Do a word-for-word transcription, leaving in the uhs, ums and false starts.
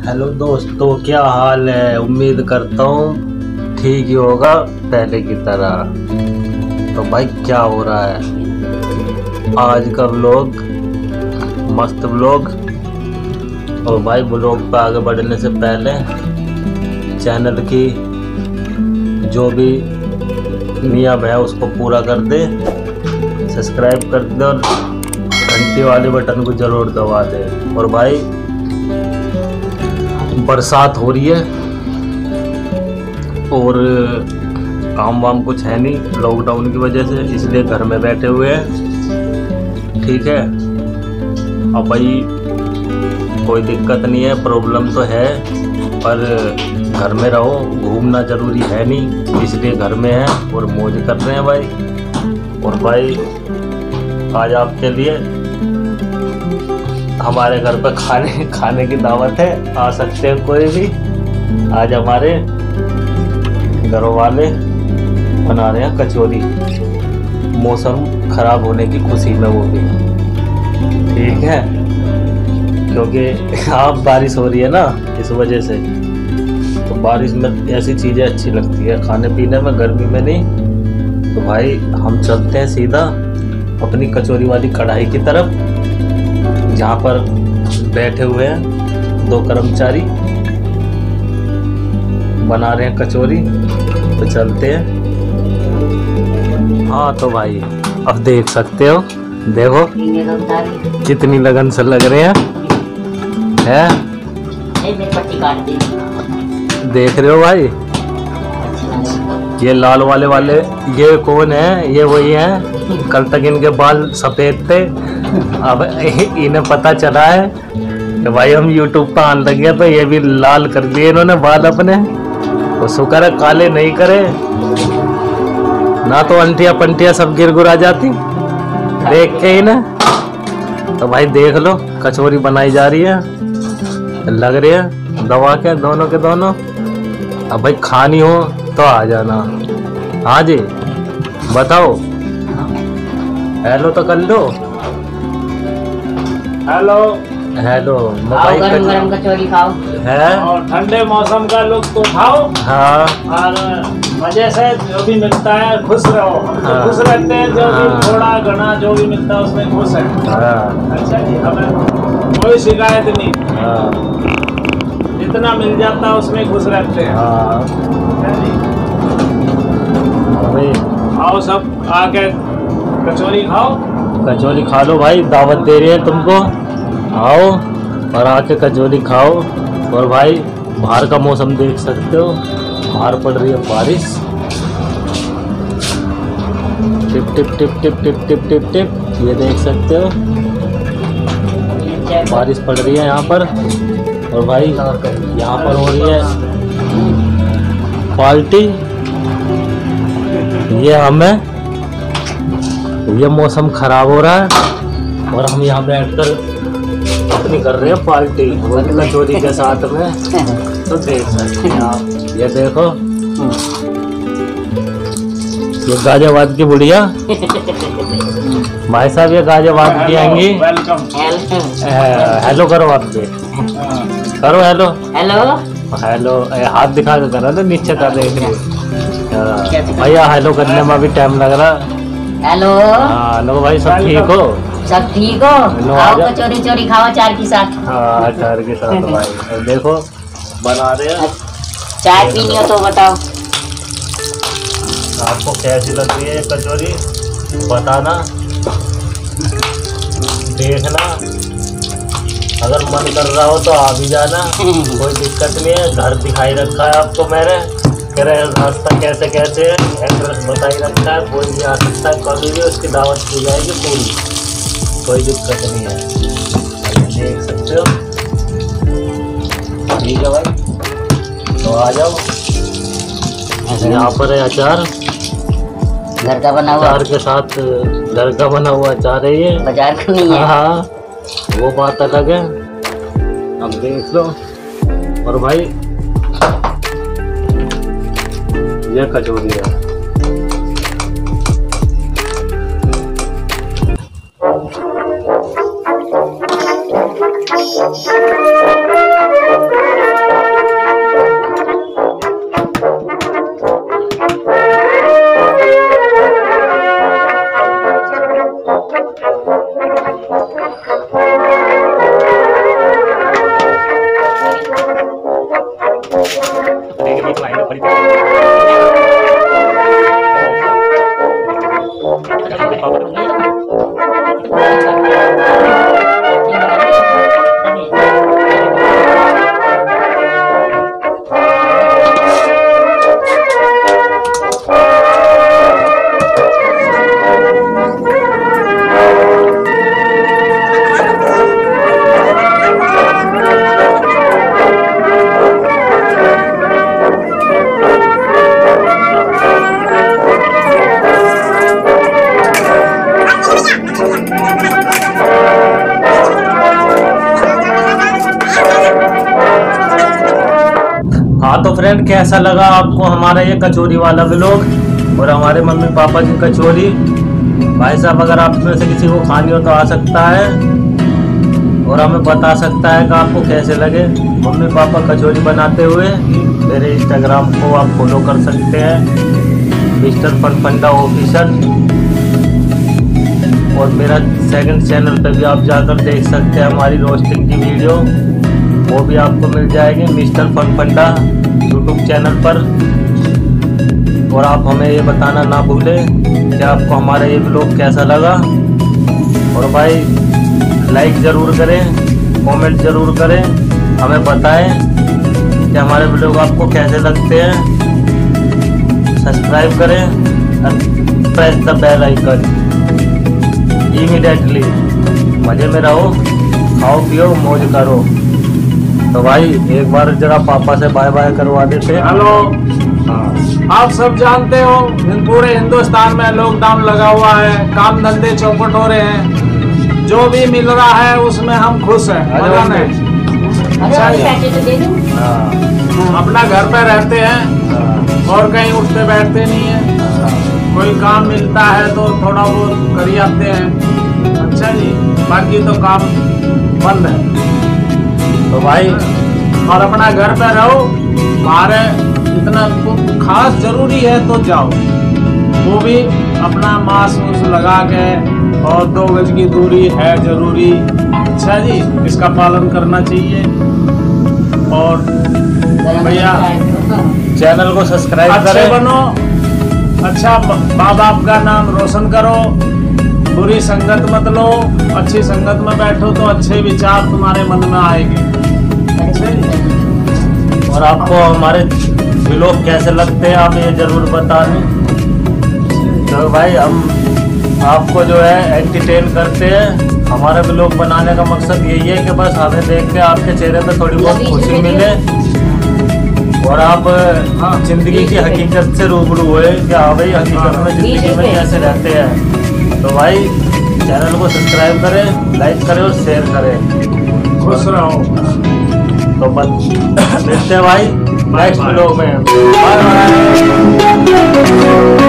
Hello दोस्तों, क्या हाल है। उम्मीद करता हूँ ठीक ही होगा पहले की तरह। तो भाई क्या हो रहा है आज का व्लॉग, मस्त व्लॉग। और भाई व्लॉग पे आगे बढ़ने से पहले चैनल की जो भी नियम है उसको पूरा कर दे, सब्सक्राइब कर दे और घंटी वाले बटन को जरूर दबा दे। और भाई बरसात हो रही है और काम वाम कुछ है नहीं लॉकडाउन की वजह से, इसलिए घर में बैठे हुए हैं। ठीक है, अब भाई कोई दिक्कत नहीं है, प्रॉब्लम तो है पर घर में रहो, घूमना ज़रूरी है नहीं, इसलिए घर में है और मौज कर रहे हैं भाई। और भाई आज आपके लिए हमारे घर पर खाने खाने की दावत है, आ सकते हैं कोई भी। आज हमारे घर वाले बना रहे हैं कचौरी, मौसम खराब होने की खुशी में वो भी। ठीक है, क्योंकि आप बारिश हो रही है ना, इस वजह से तो बारिश में ऐसी चीज़ें अच्छी लगती है खाने पीने में, गर्मी में नहीं। तो भाई हम चलते हैं सीधा अपनी कचौरी वाली कढ़ाई की तरफ, जहाँ पर बैठे हुए हैं दो कर्मचारी बना रहे हैं कचौरी। तो चलते हैं। हाँ तो भाई अब देख सकते हो, देखो कितनी लगन से लग रहे हैं, हैं? देख रहे हो भाई, ये लाल वाले वाले ये कौन है? ये वही है, कल तक इनके बाल सफेद थे, अब इन्हें पता चला है कि भाई हम यूट्यूब पर आने लगे तो ये भी लाल कर दिए इन्होंने बाल अपने। तो शुक्र है काले नहीं करे, ना तो अंटिया पंटिया सब गिर गुरा जाती देख के इन्हें। तो भाई देख लो कचौरी बनाई जा रही है, लग रही है दवा के दोनों के दोनों। अब भाई खानी हो तो आ जाना। हाँ जी बताओ, हेलो तो कर लो। हेलो हेलो भाई, गरम गरम कचौरी खाओ है और ठंडे मौसम का लुत्फ उठाओ। हाँ और मजे से जो भी मिलता है खुश रहो, हम तो हाँ। खुश रहते हैं, जो हाँ। भी थोड़ा घना जो भी मिलता है उसमें खुश है। हाँ अच्छा जी, हमें कोई शिकायत नहीं, हाँ जितना मिल जाता है उसमें खुश रहते हैं। हाँ अच्छा जी, भाई आओ सब आके कचौरी खाओ। कचौरी खा लो भाई, दावत दे रही है तुमको, आओ और आके कचौरी खाओ। और भाई बाहर का मौसम देख सकते हो, बाहर पड़ रही है बारिश, टिप टिप टिप टिप टिप टिप टिप टिप, ये देख सकते हो बारिश पड़ रही है यहाँ पर। और भाई यहाँ पर हो रही है पार्टी, ये हमें ये मौसम खराब हो रहा है और हम यहाँ बैठकर अपनी कर रहे हैं पार्टी कचौरी के साथ में। तो देख सकते हैं आप, ये देखो ये गाजियाबाद की बुढ़िया भाई साहब, ये गाजियाबाद की आएंगी। वेलकम। हेलो करो आप भी, करो हेलो हेलो हेलो, हाथ दिखा के करो तो नीचे कर देख रही भैया, हेलो करने में भी टाइम लग रहा। हेलो हाँ लो भाई, सब ठीक हो? सब ठीक हो? लो, आओ आजा। कचौरी चोरी खाओ चार के साथ। हाँ चार के साथ भाई, देखो बना रहे हैं। चाय पीनी हो तो बताओ। आपको कैसी लग रही है कचौरी बताना, देखना, अगर मन कर रहा हो तो आ भी जाना, कोई दिक्कत नहीं है। घर दिखाई रखा है आपको मैंने, कह रहे रास्ता कैसे कैसे है, एड्रेस बताई रखा है, कोई भी आ सकता है कभी भी, उसकी दावत की जाएगी पूरी, कोई दिक्कत नहीं है। देख सकते हो, ठीक है भाई, तो आ जाओ। यहाँ पर है अचार, घर का बना हुआ अचार के साथ घर का बना हुआ अचार है ये, बाजार का नहीं है। हाँ वो बात अलग है। अब देख लो। और भाई ये कचौरी है, तो फ्रेंड कैसा लगा आपको हमारा ये कचौरी वाला व्लॉग और हमारे मम्मी पापा की कचौरी। भाई साहब अगर आप में से किसी को खानी हो तो आ सकता है और हमें बता सकता है कि आपको कैसे लगे मम्मी पापा कचौरी बनाते हुए। मेरे इंस्टाग्राम को आप फॉलो कर सकते हैं मिस्टर फनफंडा ऑफिशियल, और मेरा सेकंड चैनल पे भी आप जाकर देख सकते हैं हमारी रोस्टिंग की वीडियो, वो भी आपको मिल जाएगी मिस्टर फनफंडा यूट्यूब चैनल पर। और आप हमें ये बताना ना भूलें कि आपको हमारा ये व्लॉग कैसा लगा। और भाई लाइक ज़रूर करें, कमेंट ज़रूर करें, हमें बताएं कि हमारे व्लॉग आपको कैसे लगते हैं। सब्सक्राइब करें और press the bell icon immediately. मज़े में रहो, खाओ पियो मौज करो। तो भाई एक बार जरा पापा से बाय बाय करवा देते। हेलो, आप सब जानते हो पूरे हिंदुस्तान में लॉकडाउन लगा हुआ है, काम धंधे चौपट हो रहे हैं, जो भी मिल रहा है उसमें हम खुश हैं। मजा नहीं। अच्छा जी, अपना घर पे रहते हैं और कहीं उठते बैठते नहीं है, कोई काम मिलता है तो थोड़ा बहुत कर आते हैं। अच्छा जी, बाकी तो काम बंद है। तो भाई और अपना घर पे रहो, बाहर इतना खास जरूरी है तो जाओ, वो भी अपना मास्क उस लगा के, और दो गज की दूरी है जरूरी। अच्छा जी, इसका पालन करना चाहिए। और भैया चैनल को सब्सक्राइब अच्छे करें, बनो, अच्छा माँ बाप का नाम रोशन करो, बुरी संगत मत लो, अच्छी संगत में बैठो तो अच्छे विचार तुम्हारे मन में आएंगे। और आपको हमारे व्लॉग कैसे लगते हैं आप ये जरूर बता दें। तो भाई हम आपको जो है एंटरटेन करते हैं। हमारा व्लॉग बनाने का मकसद यही है कि बस हमें देख के आपके चेहरे पे थोड़ी बहुत खुशी मिले और आप जिंदगी की हकीकत से रूबरू हुए कि हाँ भाई हकीकत में जिंदगी में कैसे रहते हैं। तो भाई चैनल को सब्सक्राइब करें, लाइक करें और शेयर करें। खुश रहो। तो बस मिलते हैं भाई नेक्स्ट व्लॉग में। Bye bye.